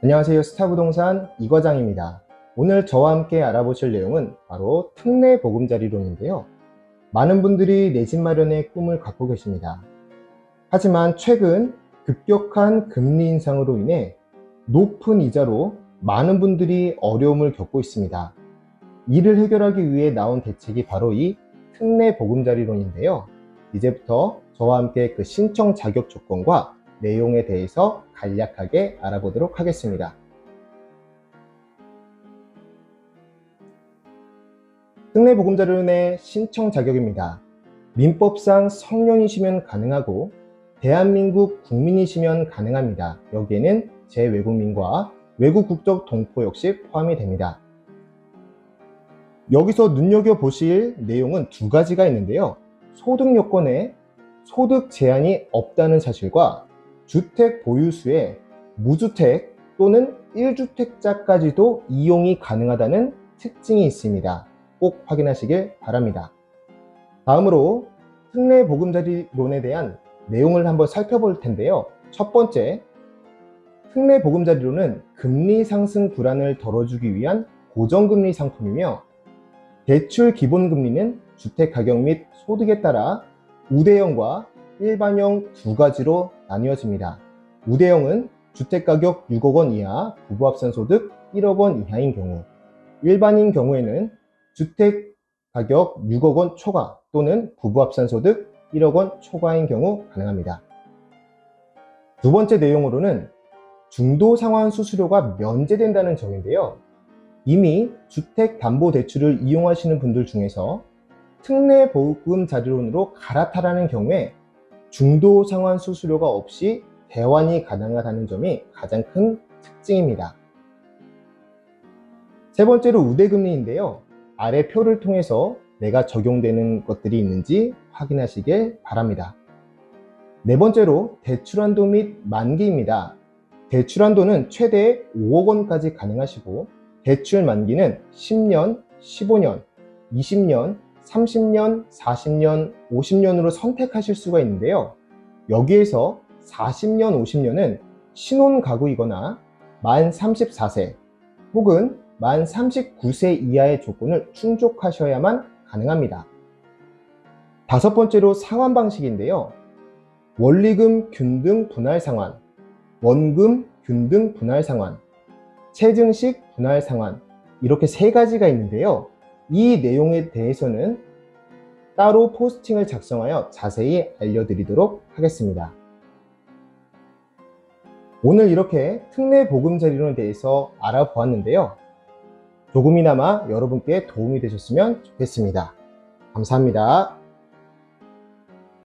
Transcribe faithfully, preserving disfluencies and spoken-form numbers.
안녕하세요. 스타부동산 이과장입니다. 오늘 저와 함께 알아보실 내용은 바로 특례보금자리론인데요. 많은 분들이 내 집 마련의 꿈을 갖고 계십니다. 하지만 최근 급격한 금리 인상으로 인해 높은 이자로 많은 분들이 어려움을 겪고 있습니다. 이를 해결하기 위해 나온 대책이 바로 이 특례보금자리론인데요. 이제부터 저와 함께 그 신청 자격 조건과 내용에 대해서 간략하게 알아보도록 하겠습니다. 특례보금자리론의 신청 자격입니다. 민법상 성년이시면 가능하고 대한민국 국민이시면 가능합니다. 여기에는 재외국민과 외국 국적 동포 역시 포함이 됩니다. 여기서 눈여겨보실 내용은 두 가지가 있는데요. 소득 요건에 소득 제한이 없다는 사실과 주택 보유수에 무주택 또는 일 주택자까지도 이용이 가능하다는 특징이 있습니다. 꼭 확인하시길 바랍니다. 다음으로 특례보금자리론에 대한 내용을 한번 살펴볼 텐데요. 첫 번째, 특례보금자리론은 금리 상승 불안을 덜어주기 위한 고정금리 상품이며 대출 기본금리는 주택가격 및 소득에 따라 우대형과 일반형 두 가지로 나뉘어집니다. 우대형은 주택가격 육억 원 이하, 부부합산소득 일억 원 이하인 경우, 일반인 경우에는 주택가격 육억 원 초과 또는 부부합산소득 일억 원 초과인 경우 가능합니다. 두 번째 내용으로는 중도상환 수수료가 면제된다는 점인데요. 이미 주택담보대출을 이용하시는 분들 중에서 특례보금자리론으로 갈아타라는 경우에 중도상환 수수료가 없이 대환이 가능하다는 점이 가장 큰 특징입니다. 세 번째로 우대금리인데요. 아래 표를 통해서 내가 적용되는 것들이 있는지 확인하시길 바랍니다. 네 번째로 대출한도 및 만기입니다. 대출한도는 최대 오억 원까지 가능하시고 대출 만기는 십 년, 십오 년, 이십 년, 삼십 년, 사십 년, 오십 년으로 선택하실 수가 있는데요. 여기에서 사십 년, 오십 년은 신혼가구이거나 만 삼십사 세 혹은 만 삼십구 세 이하의 조건을 충족하셔야만 가능합니다. 다섯 번째로 상환 방식인데요. 원리금 균등 분할 상환, 원금 균등 분할 상환, 체증식 분할 상환, 이렇게 세 가지가 있는데요. 이 내용에 대해서는 따로 포스팅을 작성하여 자세히 알려드리도록 하겠습니다. 오늘 이렇게 특례보금자리론에 대해서 알아보았는데요. 조금이나마 여러분께 도움이 되셨으면 좋겠습니다. 감사합니다.